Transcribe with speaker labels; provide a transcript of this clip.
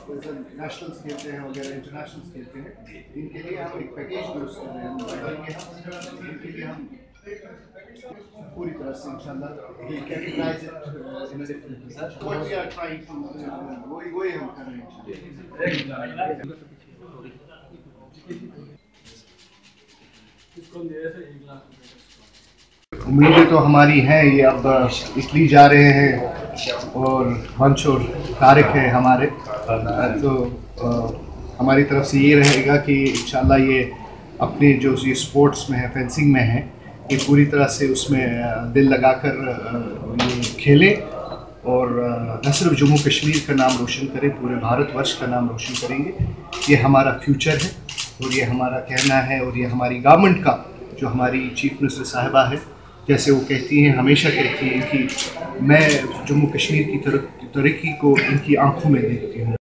Speaker 1: Nationals खेलते हैं वगैरह, इंटरनेशनल्स खेलते हैं, इनके लिए हम एक पैकेज यूज़ कर रहे हैं। इनके लिए हम पूरी तरह से इंशाल्लाह we'll categorize it in a different way. That's what we are trying to वही हम कर रहे हैं इंशाल्लाह। उम्मीदें तो हमारी हैं, ये अब इसलिए जा रहे हैं और वंश और तारिक है हमारे, तो हमारी तरफ से ये रहेगा कि इंशाल्लाह ये अपने जो ये स्पोर्ट्स में है, फेंसिंग में है, ये पूरी तरह से उसमें दिल लगाकर ये खेले और न सिर्फ जम्मू कश्मीर का नाम रोशन करें, पूरे भारतवर्ष का नाम रोशन करेंगे। ये हमारा फ्यूचर है और ये हमारा कहना है, और ये हमारी गवर्नमेंट का, जो हमारी चीफ मिनिस्टर साहिबा है, जैसे वो कहती हैं, हमेशा कहती हैं कि मैं जम्मू कश्मीर की तरक्की को इनकी आंखों में देखती हूँ।